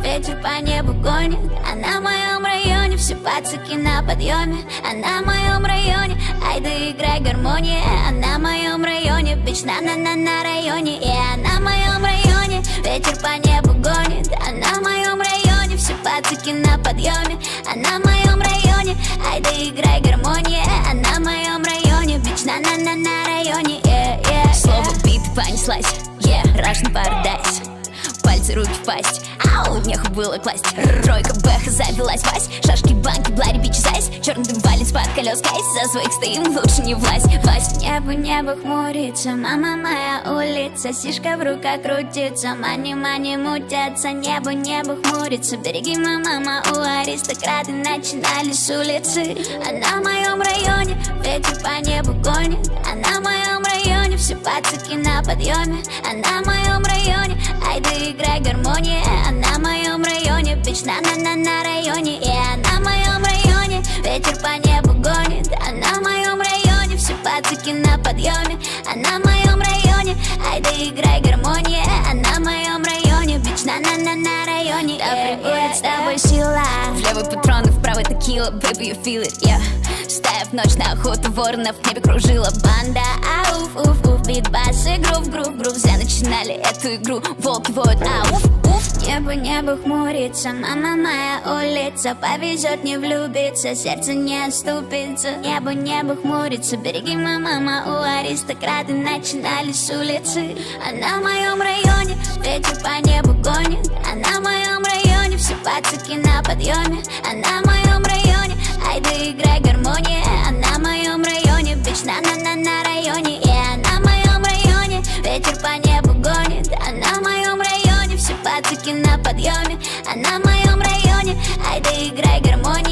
ветер по небу гонит. Она в моем районе, все пацаки на подъеме. Она в моем районе, ай да играй гармония. Она в моем районе, бич на районе. И она в моем районе, ветер по небу гонит. Она в моем районе, все пацаки на подъеме. Она в моем районе, ай да играй гармония. Она в моем районе, бич на районе. Слово бит понеслась, Russian Paradise. Пальцы, руки в пасть, ау, нехуй было класть. Тройка бэха завелась, Вась. Шашки, банки, блари, бичи, зайс. Черный дым валит под колес, кайс. За своих стоим, лучше не власть, Вась. Небо хмурится, мама моя улица. Сишка в руках крутится, мани мутятся. Небо хмурится, береги, мама, у аристократы начинали с улицы. Она в моем районе, ветер по небу гонит. Она в моем районе, все пацаки на подъеме. Она в моем районе, ай да играй гармония. Она в моем районе, бич на районе. И она в моем районе, ветер по небу гонит. Она в моем районе, все пацаки на подъеме. Она в моем районе, ай да играй гармония. Она в моем районе, бич на районе. Да прибудет с тобой сила. В левый патрон, в правый текила, baby you feel it, yeah. Стая в ночь на охоту воронов, в небе кружила банда. Ауф, уф, уф, бит-бас и грув. Все начинали эту игру, волки воют, ауф, уф. Небо хмурится, мама моя улица. Повезет не влюбиться, сердце не оступится. Небо хмурится, береги, мама, у аристократы начинали с улицы. Она в моем районе, ветер по небу гонит. Она в моем районе, все пацаки на подъеме. Она в моем районе, ай да играй гармония. Она в моем районе, бич на районе. И она в моем районе, ветер по небу гонит. Она в моем районе, все пацаки на подъеме. Она в моем районе, ай да играй гармония.